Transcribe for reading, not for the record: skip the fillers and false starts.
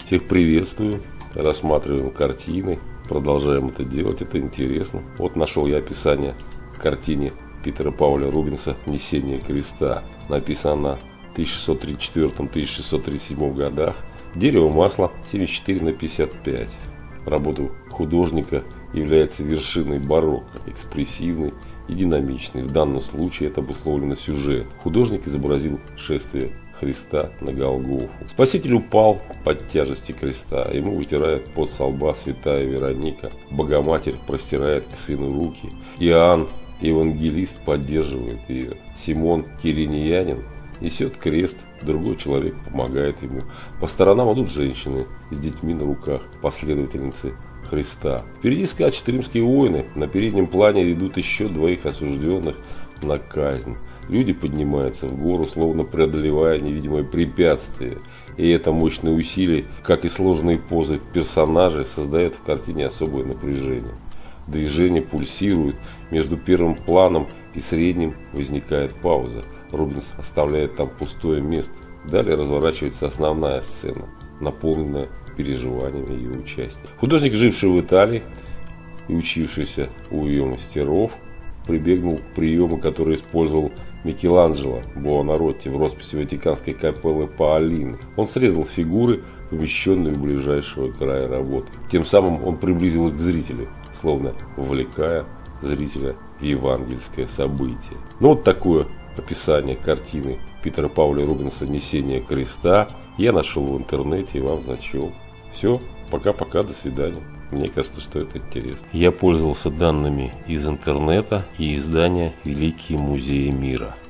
Всех приветствую, рассматриваем картины, продолжаем это делать, это интересно. Вот нашел я описание к картине Питера Пауля Рубенса «Несение креста». Написано в 1634-1637 годах. Дерево масла 74/55. Работа художника является вершиной барокко, экспрессивной и динамичной. В данном случае это обусловлено сюжет. Художник изобразил шествие Христа на Голгофу. Спаситель упал под тяжестью креста. Ему вытирает пот со лба святая Вероника. Богоматерь простирает к сыну руки. Иоанн, евангелист, поддерживает ее. Симон, киринеянин, несет крест. Другой человек помогает ему. По сторонам идут женщины с детьми на руках, последовательницы Христа. Впереди скачут римские воины. На переднем плане идут еще двоих осужденных на казнь. Люди поднимаются в гору, словно преодолевая невидимое препятствие. И это мощное усилие, как и сложные позы персонажей, создает в картине особое напряжение. Движение пульсирует, между первым планом и средним возникает пауза. Рубенс оставляет там пустое место. Далее разворачивается основная сцена, наполненная переживаниями ее участников. Художник, живший в Италии и учившийся у ее мастеров, прибегнул к приему, который использовал Микеланджело Буонаротти в росписи Ватиканской капеллы Паолины. Он срезал фигуры, помещенные у ближайшего края работы. Тем самым он приблизил их к зрителю, словно вовлекая зрителя в евангельское событие. Ну вот такое описание картины Питера Пауля Рубенса «Несение креста» я нашел в интернете и вам зачел. Все, пока-пока, до свидания. Мне кажется, что это интересно. Я пользовался данными из интернета и издания «Великие музеи мира».